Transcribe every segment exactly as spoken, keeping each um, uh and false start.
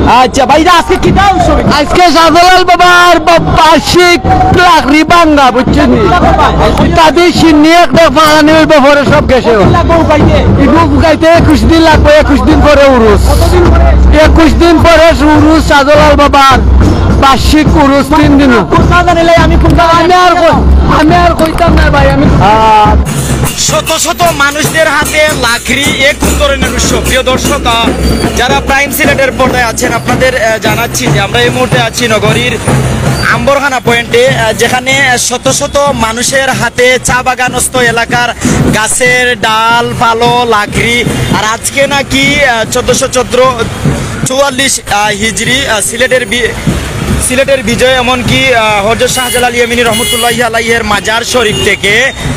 আচ্ছা ভাই আজকে কি দাও সবাই আজকে শাহজালাল বাবার বার্ষিক লাকড়ি ভাঙ্গা বুঝছেন তাদের সিন্নি একটা বাগানি হইব পরে সব গেছে গাইতে একুশ দিন লাগবে একুশ দিন পরে উরুস একুশ দিন পরে উরুস শাহজালাল বাবার বার্ষিক উরুস তিন দিন আমি আমি আর আমি আর কইতাম না ভাই আমি শত শত মানুষদের হাতে লাকড়ি এক ধরনের উৎসব। প্রিয় দর্শক যারা প্রাইম সিলেটের পর্দায় আছেন আপনাদের জানাচ্ছি যে আমরা এই মুহূর্তে আছি নগরীর আম্বরখানা পয়েন্টে, যেখানে শত শত মানুষের হাতে চা বাগানস্থ এলাকার গাছের ডাল পালো লাকড়ি। আর আজকে নাকি চোদ্দশো চোদ্দ চুয়াল্লিশ হিজড়ি সিলেটের সিলেটের বিজয়, এমনকি হযরত শাহজালাল ইয়ামিনী রহমতুল্লাহি আলাইহির মাজার শরীফ থেকে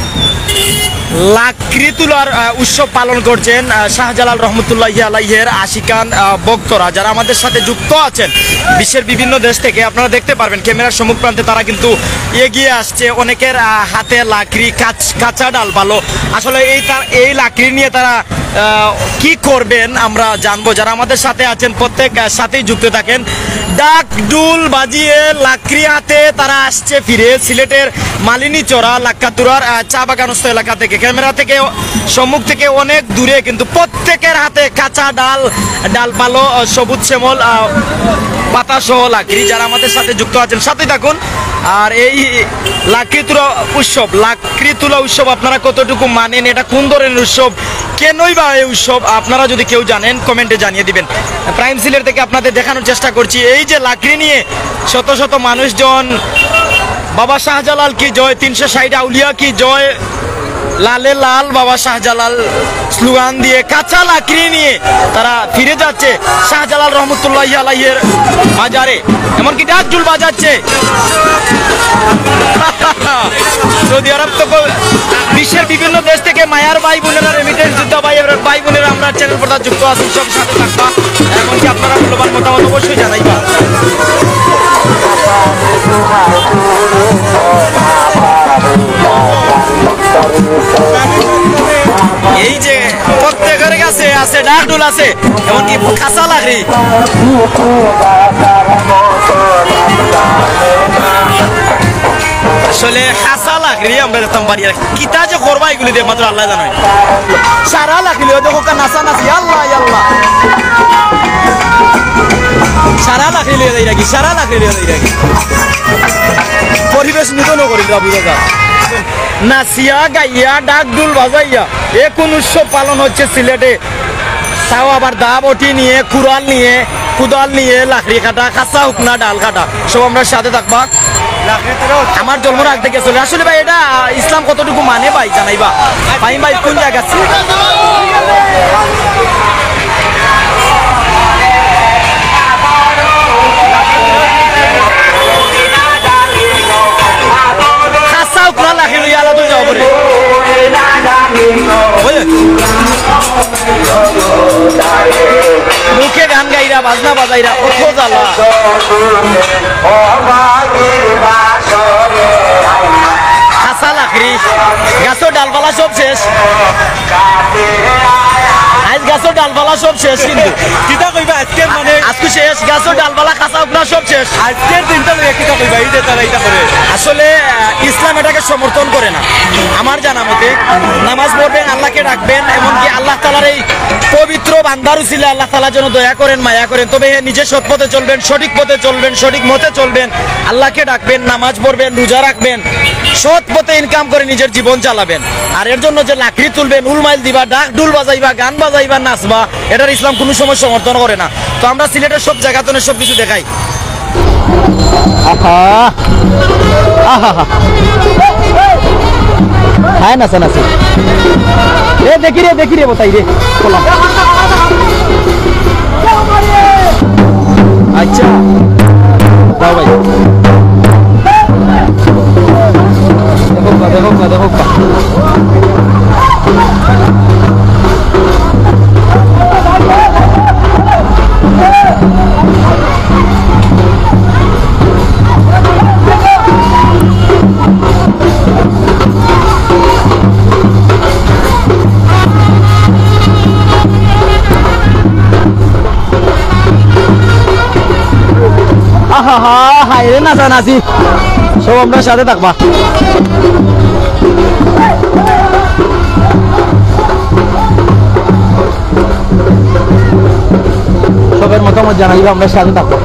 লাকড়ি তোলার উৎসব পালন করছেন শাহজালাল রহমতুল্লাহি আলাইহির আশিকান ভক্তরা, যারা আমাদের সাথে যুক্ত আছেন বিশ্বের বিভিন্ন দেশ থেকে। আপনারা দেখতে পারবেন ক্যামেরার সম্মুখ প্রান্তে তারা কিন্তু এগিয়ে আসছে, অনেকের হাতে লাকড়ি কাঁচা ডাল ভালো। আসলে এই এই লাকড়ি নিয়ে তারা কি করবেন আমরা জানবো। যারা আমাদের সাথে আছেন প্রত্যেক সাথেই যুক্ত থাকেন। ডাক ডুল বাজিয়ে লাকড়ি হাতে তারা আসছে ফিরে সিলেটের মালিনী চড়া লাক্কাতুরার চা বাগানস্থ এলাকা থেকে। ক্যামেরা থেকে সম্মুখ থেকে অনেক দূরে, কিন্তু প্রত্যেকের হাতে কাঁচা ডাল ডালপালো সবুজ শ্যামল পাতা সহ লাকড়ি। যারা আমাদের সাথে যুক্ত আছেন সাথে থাকুন। আর এই লাকড়ি তোলা উৎসব লাকড়ি তোলা উৎসব আপনারা কতটুকু মানেন, এটা কোন ধরনের উৎসব, কেনই বা এই উৎসব, আপনারা যদি কেউ জানেন কমেন্টে জানিয়ে দিবেন। প্রাইম সিলেট থেকে আপনাদের দেখানোর চেষ্টা করছি এই যে লাকড়ি নিয়ে শত শত মানুষজন বাবা শাহজালাল কি জয়, তিনশো ষাট আউলিয়া কি জয়, লালে লাল বাবা শাহজালাল স্লোগান দিয়ে কাঁচা লাকড়ি নিয়ে তারা ফিরে যাচ্ছে শাহজালাল রহমতুল্লাহি আলাইহির মাজারে, এমনকি ডাক ঢোল বাজাচ্ছে। সৌদি আরব তো বিশ্বের বিভিন্ন দেশ থেকে মায়ার ভাই বোনেরা রেমিটেন্স যোদ্ধা ভাই ভাই বোনেরা আমরা চ্যানেল পর্দা যুক্ত আছি, সব সাথে থাকবা, এমনকি আপনারা মূল্যবান মতামত অবশ্যই জানাইবা। এই যে প্রত্যেকের কাছে আছে ডাক ঢোল আছে, এমনকি কাঁচা লাকড়ি। আসলে কাঁচা লাকড়ি আমরা দেখতাম বাড়ি কিতা যে করবা এগুলি দিয়ে মাত্র আল্লাহ জানাই। সারা লাকড়ি দেখো নাচা নাচি আল্লাহ আল্লাহ সারা লাকড়ি লিয়ে যাই রাখি সারা লাকড়ি লিয়ে যাই রাখি পরিবেশ নিধন করি বুঝা নাচিয়া গাইয়া ডাক ডুল বাজাইয়া এ কোন উৎসব পালন হচ্ছে সিলেটে। তাও আবার দা বটি নিয়ে কুড়াল নিয়ে কুদাল নিয়ে লাকড়ি কাটা কাঁচা হুকনা ডাল কাটা সব আমরা সাথে থাকবা। আমার জন্ম রাখতে গেছিল আসলে ভাই এটা ইসলাম কতটুকু মানে ভাই জানাইবা ভাই ভাই কোন জায়গা মুখে গান গাইরা বাজনা বাজাইরা কত জ্বালা। কাঁচা লাকড়ি গাছের ডালপালা সব শেষ, আজ গাছের ডালপালা সব শেষ, কিন্তু কিতা কইবা আজকে মানে আজকে শেষ গাছের ডালপালা কাঁচা উপনা সব শেষ। আজকের দিনটা কিতা কইবা এই যে তারা এটা করে। আসলে ইসলাম এটাকে সমর্থন করে না আমার জানা মতে। নামাজ পড়বেন, আল্লাহকে ডাকবেন, এমনকি আল্লাহ তাআলার এই পবিত্র বান্দার উসিলায় আল্লাহ তাআলা যেন দয়া করেন মায়া করেন। তবে নিজে সৎ পথে চলবেন, সঠিক পথে চলবেন, সঠিক মতে চলবেন, আল্লাহকে ডাকবেন, নামাজ পড়বেন, রোজা রাখবেন, সৎ পথে ইনকাম করে নিজের জীবন চালাবেন। আর এর জন্য যে লাকড়ি তুলবেন, উলমাইল দিবা, ডাক ডুল বাজাইবা, গান বাজাইবা, নাচবা, এটার ইসলাম কোনো সময় সমর্থন করে না। তো আমরা সিলেটের সব জায়গাতে সব কিছু দেখাই। হ্যাঁ নাচা নাচে এ দেখি রে দেখি রে বতাই রে আচ্ছা যাও ভাই দেখো দেখো দেখো আহা হা হায় রে নাচা নাচি সব আমরা সাথে থাকবা সবের মতামত জানাইবা আমরা সাথে থাকবো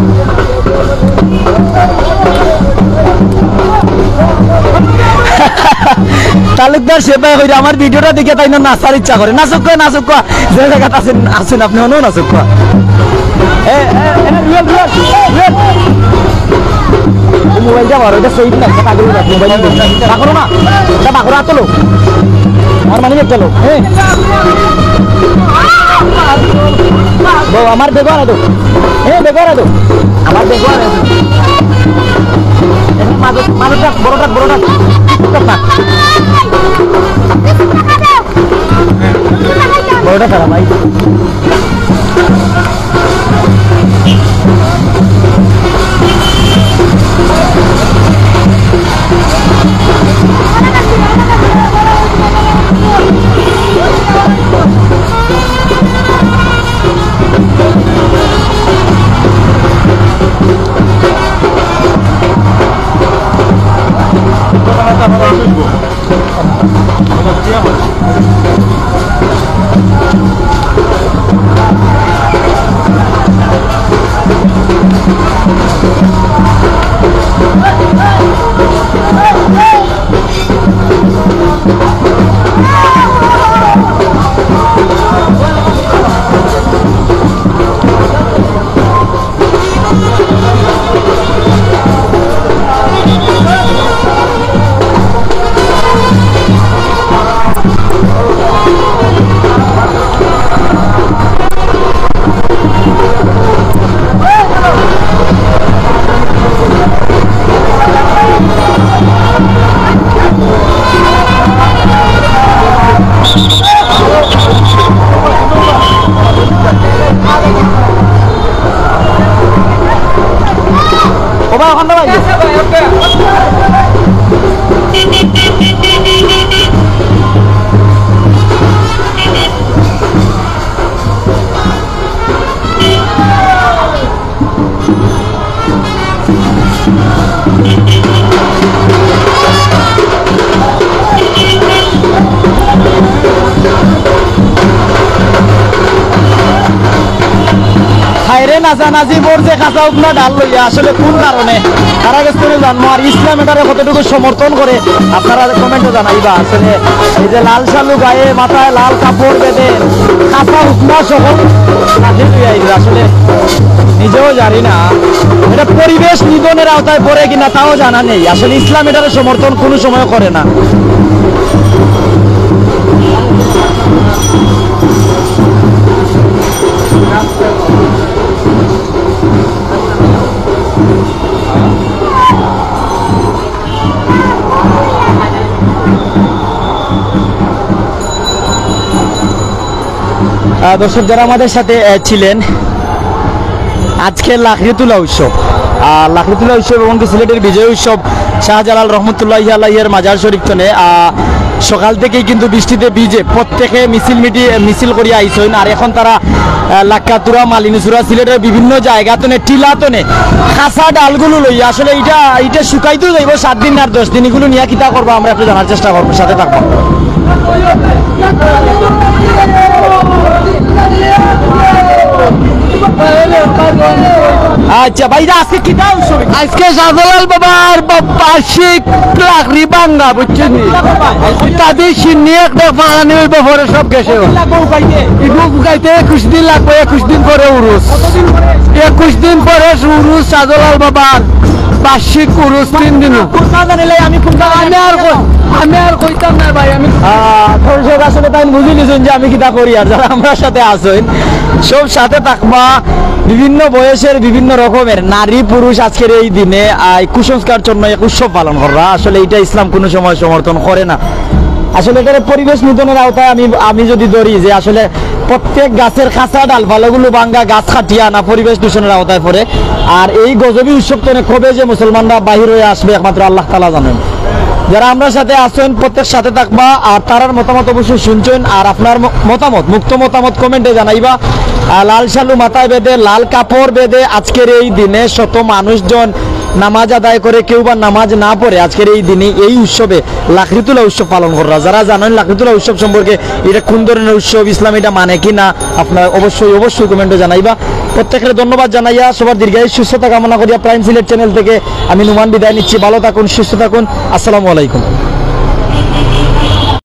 তালুকদার সেবা হইলে আমার ভিডিওটা দেখে তাই না নাচার ইচ্ছা করে নাচুক কয় নাচুক কয় যে জায়গাতে আছেন আছেন আপনি অনেও নাচুক কয় মোবাইলটা মারো এটা সেই না মোবাইল বাকরো না এটা বাকরো আর তোলো আর মানে চলো হ্যাঁ আমার বেগো আনো তো হ্যাঁ বেগো আনো তো আমার বেগো আনো মানুষটা বড়টা বড়টা বড়টা খারাপ ভাই নাচানাচি পড়ছে খাঁচা উপনা ডাল লইয়া আসলে কোন কারণে কারা গেছে জন্ম আর ইসলাম এটারে কতটুকু সমর্থন করে আপনারা কমেন্টে জানাইবা আসলে এই যে লাল শালু গায়ে মাথায় লাল কাপড় বেঁধে খাঁচা উপনা সকল আসলে নিজেও জানি না এটা পরিবেশ নিধনের আওতায় পড়ে কিনা তাও জানা নেই আসলে ইসলাম এটারে সমর্থন কোনো সময় করে না দর্শক যারা আমাদের সাথে ছিলেন আজকে লাকড়ি তোলা উৎসব লাকড়ি তোলা উৎসব এবং সিলেটের বিজয় উৎসব শাহজালাল রহমতুল্লাহ আলাইহির মাজার শরীফ তনে সকাল থেকেই কিন্তু বৃষ্টিতে ভিজে প্রত্যেকে মিছিল মিটি মিছিল করিয়া আইসেন আর এখন তারা লাক্কাতুরা মালিনুসুরা সিলেটের বিভিন্ন জায়গা তনে টিলা তনে খাসা ডালগুলো লইয়া আসলে এটা এটা শুকাইতেও যাইব সাত দিন আর দশ দিন এগুলো নিয়ে কিতা করবো আমরা একটু জানার চেষ্টা করবো সাথে থাকবো আচ্ছা ভাইরা আজকে কি দাও আজকে শাহজালাল বাবার বার্ষিক লাকড়ি ভাঙ্গা বুঝছেন তাদের নিয়ে একটা ফালানি হইব পরে সব গেছে গাইতে একুশ দিন লাগবে একুশ দিন পরে উরুস একুশ দিন পরে উরুস শাহজালাল বাবার বার্ষিক উরুস তিন দিন আমি আমি আর আমি আর কইতাম না ভাই আমি দর্শক আসলে তাই বুঝে নিছেন যে আমি কিতা করি আর যারা আমার সাথে আছেন সব সাথে থাকবা বিভিন্ন বয়সের বিভিন্ন রকমের নারী পুরুষ আজকের এই দিনে কুসংস্কার জন্য এক উৎসব পালন করা আসলে এটা ইসলাম কোনো সময় সমর্থন করে না আসলে এটার পরিবেশ নিধনের আওতায় আমি আমি যদি ধরি যে আসলে প্রত্যেক গাছের খাঁচা ডালপালাগুলো ভাঙ্গা গাছ কাটিয়া না পরিবেশ দূষণের আওতায় পড়ে আর এই গজবী উৎসব তো কবে যে মুসলমানরা বাহির হয়ে আসবে একমাত্র আল্লাহ তাআলা জানেন যারা আমরা সাথে আছেন প্রত্যেক সাথে থাকবা আর তারার মতামত অবশ্যই শুনছেন আর আপনার ম- মতামত মুক্ত মতামত কমেন্টে জানাইবা। আর লাল শালু মাথায় বেঁধে লাল কাপড় বেঁধে আজকের এই দিনে শত মানুষজন নামাজ আদায় করে কেউ বা নামাজ না পড়ে আজকের এই দিনে এই উৎসবে লাকড়ি তোলা উৎসব পালন করা। যারা জানেন লাকড়ি তোলা উৎসব সম্পর্কে এটা কোন ধরনের উৎসব, ইসলাম এটা মানে কি না, আপনার অবশ্যই অবশ্যই কমেন্টে জানাইবা। প্রত্যেকের ধন্যবাদ জানাইয়া সবার দীর্ঘায়ু সুস্থতা কামনা করিয়া প্রাইম সিলেট চ্যানেল থেকে আমি নুমান বিদায় নিচ্ছি। ভালো থাকুন, সুস্থ থাকুন, আসসালামু আলাইকুম।